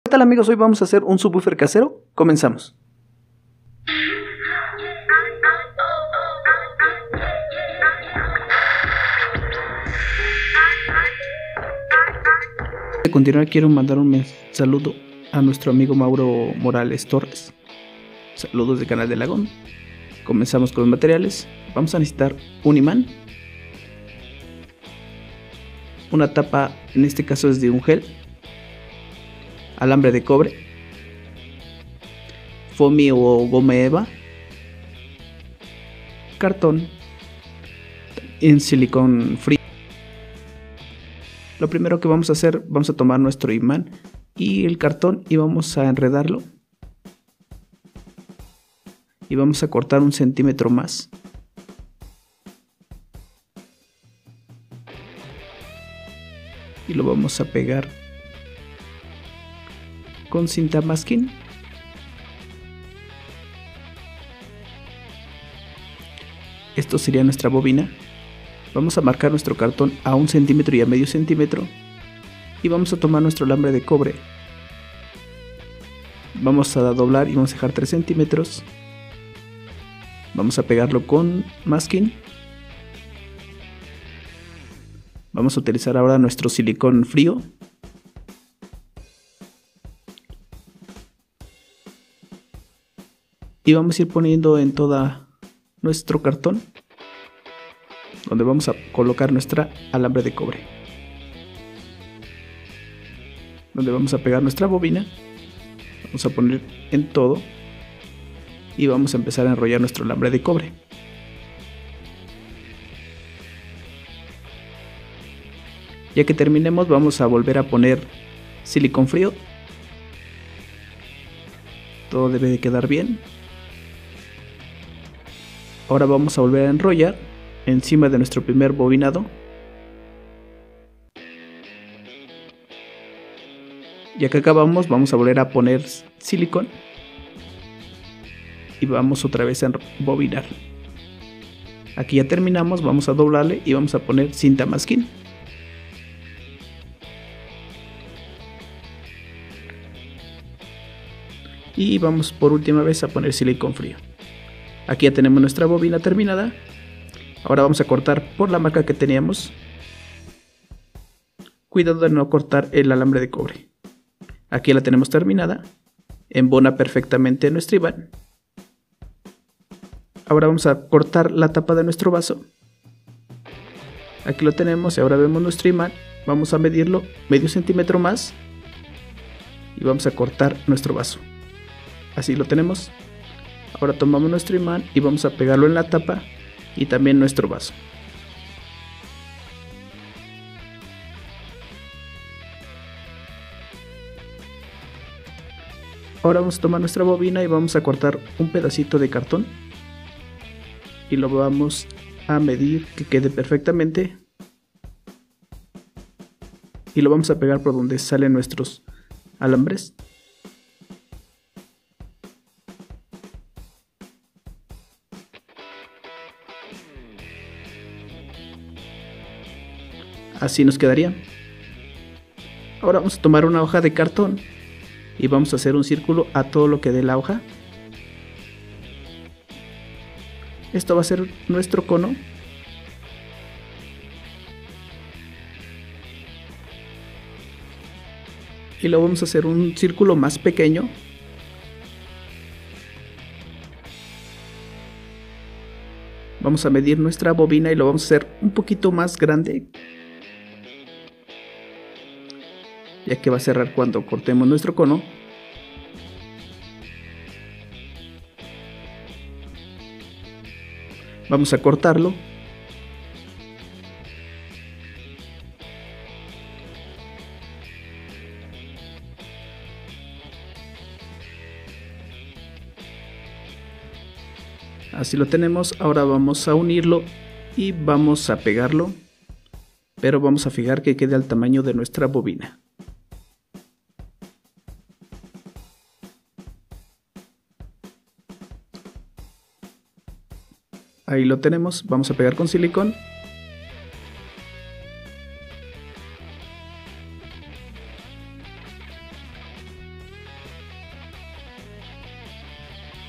¿Qué tal amigos? Hoy vamos a hacer un subwoofer casero. Comenzamos. De continuar quiero mandar un saludo a nuestro amigo Mauro Morales Torres. Saludos del canal de Lagón. Comenzamos con los materiales. Vamos a necesitar un imán, una tapa, en este caso es de un gel, alambre de cobre, foamy o goma eva, cartón en silicón frío. Lo primero que vamos a hacer, vamos a tomar nuestro imán y el cartón y vamos a enredarlo y vamos a cortar 1 centímetro más. Y lo vamos a pegar con cinta masking. Esto sería nuestra bobina. Vamos a marcar nuestro cartón a 1 centímetro y a medio centímetro. Y vamos a tomar nuestro alambre de cobre. Vamos a doblar y vamos a dejar 3 centímetros. Vamos a pegarlo con masking. Vamos a utilizar ahora nuestro silicón frío. Y vamos a ir poniendo en todo nuestro cartón, donde vamos a colocar nuestra alambre de cobre, donde vamos a pegar nuestra bobina. Vamos a poner en todo y vamos a empezar a enrollar nuestro alambre de cobre. Ya que terminemos, vamos a volver a poner silicón frío. Todo debe de quedar bien. Ahora vamos a volver a enrollar encima de nuestro primer bobinado. Ya que acabamos, vamos a volver a poner silicón. Y vamos otra vez a bobinar. Aquí ya terminamos, vamos a doblarle y vamos a poner cinta masking. Y vamos por última vez a poner silicón frío. Aquí ya tenemos nuestra bobina terminada. Ahora vamos a cortar por la marca que teníamos. Cuidado de no cortar el alambre de cobre. Aquí la tenemos terminada. Embona perfectamente nuestro imán. Ahora vamos a cortar la tapa de nuestro vaso. Aquí lo tenemos y ahora vemos nuestro imán. Vamos a medirlo medio centímetro más. Y vamos a cortar nuestro vaso. Así lo tenemos. Ahora tomamos nuestro imán y vamos a pegarlo en la tapa y también nuestro vaso. Ahora vamos a tomar nuestra bobina y vamos a cortar un pedacito de cartón y lo vamos a medir que quede perfectamente y lo vamos a pegar por donde salen nuestros alambres. Así nos quedaría. Ahora vamos a tomar una hoja de cartón y vamos a hacer un círculo a todo lo que dé la hoja. Esto va a ser nuestro cono. Y lo vamos a hacer un círculo más pequeño. Vamos a medir nuestra bobina y lo vamos a hacer un poquito más grande, ya que va a cerrar cuando cortemos nuestro cono. Vamos a cortarlo. Así lo tenemos. Ahora vamos a unirlo y vamos a pegarlo, pero vamos a fijar que quede al tamaño de nuestra bobina. Ahí lo tenemos, vamos a pegar con silicón.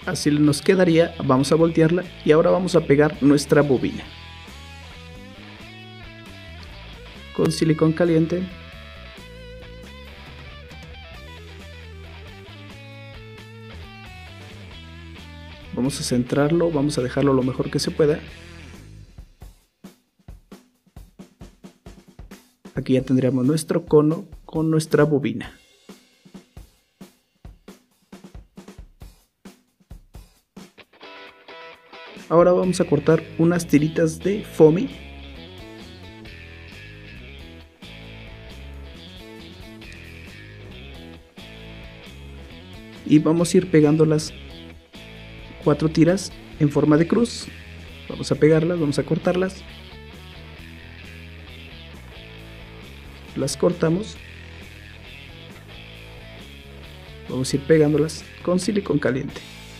Así nos quedaría. Vamos a voltearla y ahora vamos a pegar nuestra bobina con silicón caliente. Vamos a centrarlo, vamos a dejarlo lo mejor que se pueda. Aquí ya tendríamos nuestro cono con nuestra bobina. Ahora vamos a cortar unas tiritas de foamy. Y vamos a ir pegando las 4 tiras en forma de cruz. Vamos a pegarlas, vamos a cortarlas. Las cortamos. Vamos a ir pegándolas con silicón caliente.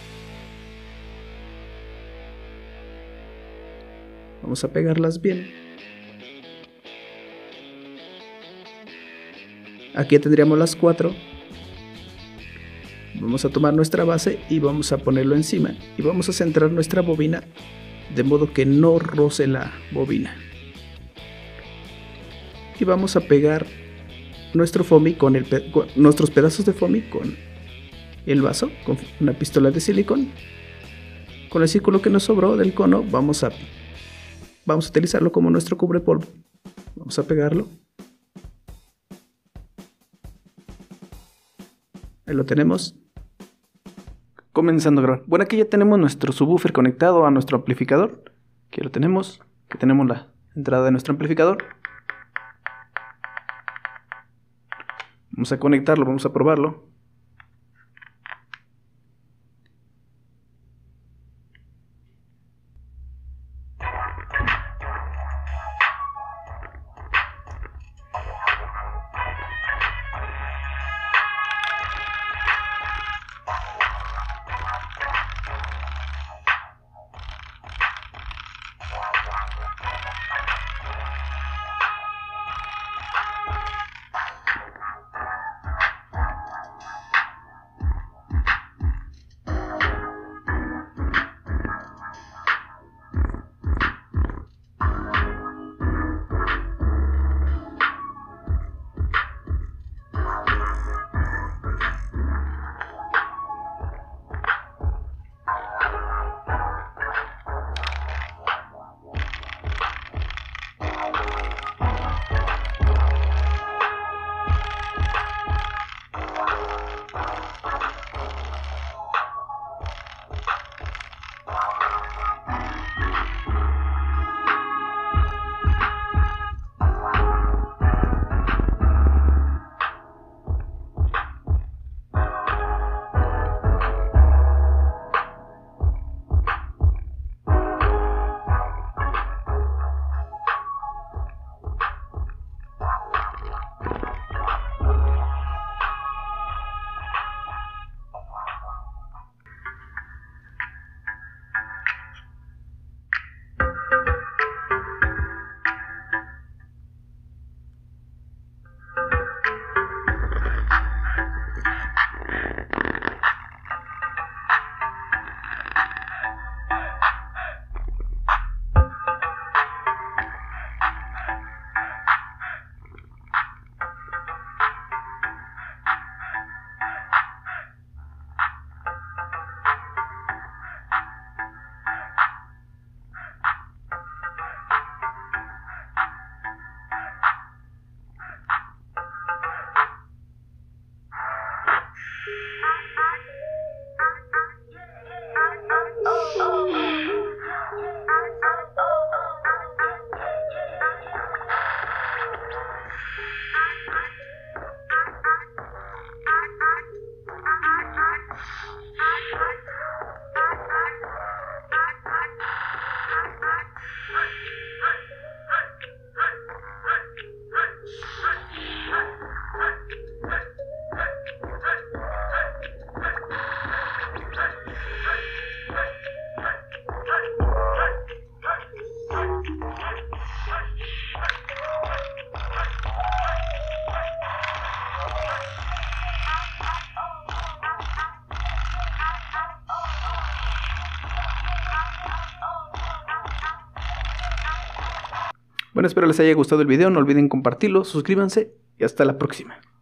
Vamos a pegarlas bien. Aquí ya tendríamos las 4. Vamos a tomar nuestra base y vamos a ponerlo encima. Y vamos a centrar nuestra bobina de modo que no roce la bobina. Y vamos a pegar nuestro foamy con nuestros pedazos de foamy con el vaso, con una pistola de silicón. Con el círculo que nos sobró del cono vamos a utilizarlo como nuestro cubrepolvo. Vamos a pegarlo. Ahí lo tenemos. Comenzando a grabar. Bueno, aquí ya tenemos nuestro subwoofer conectado a nuestro amplificador. Aquí lo tenemos. Aquí tenemos la entrada de nuestro amplificador. Vamos a conectarlo, vamos a probarlo. Bueno, espero les haya gustado el video, no olviden compartirlo, suscríbanse y hasta la próxima.